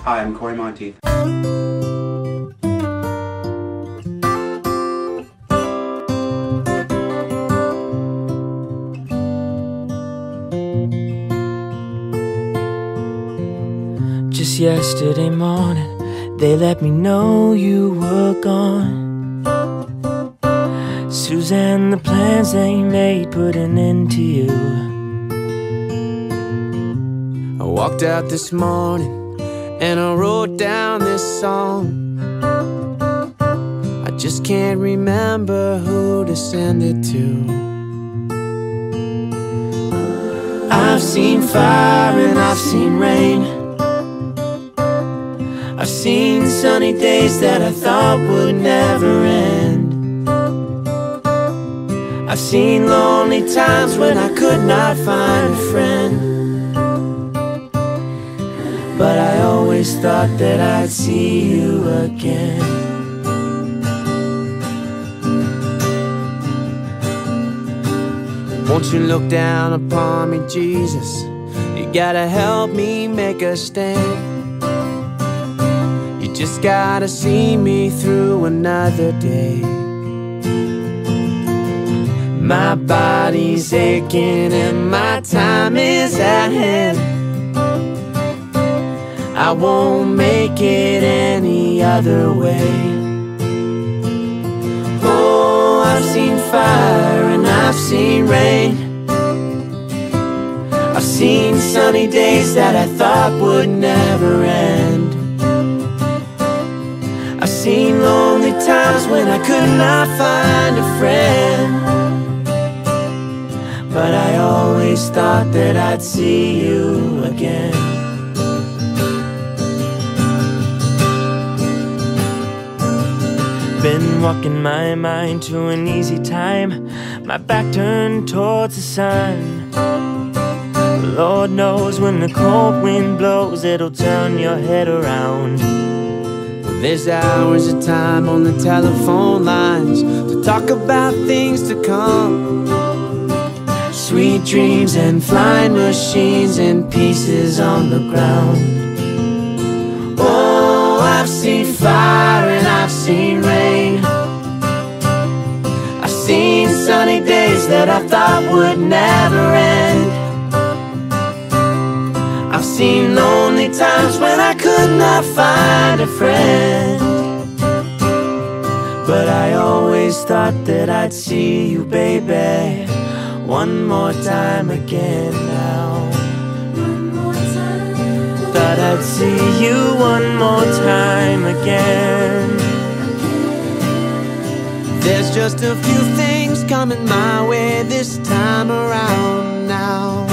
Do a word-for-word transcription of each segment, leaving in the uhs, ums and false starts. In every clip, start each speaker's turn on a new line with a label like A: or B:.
A: Hi, I'm Corey Monteith.
B: Just yesterday morning, they let me know you were gone. Suzanne, the plans they made put an end to you.
C: I walked out this morning and I wrote down this song. I just can't remember who to send it to.
B: I've seen fire and I've seen rain. I've seen sunny days that I thought would never end. I've seen lonely times when I could not find a friend. But I always thought that I'd see you again.
C: Won't you look down upon me, Jesus? You gotta help me make a stand. You just gotta see me through another day. My body's aching and my time is at hand. I won't make it any other way. Oh, I've seen fire and I've seen rain. I've seen sunny days that I thought would never end. I've seen lonely times when I could not find a friend. But I always thought that I'd see you again. Been walking my mind to an easy time, my back turned towards the sun. Lord knows when the cold wind blows, it'll turn your head around. There's hours of time on the telephone lines to talk about things to come.
B: Sweet dreams and flying machines and pieces on the ground. Oh, I've seen fire and I've seen rain. I've seen sunny days that I thought would never end. I've seen lonely times when I could not find a friend. But I always thought that I'd see you, baby, one more time again now. Thought I'd see you one more time again.
C: There's just a few things coming my way this time around now.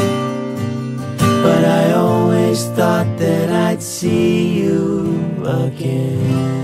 B: But I always thought that I'd see you again.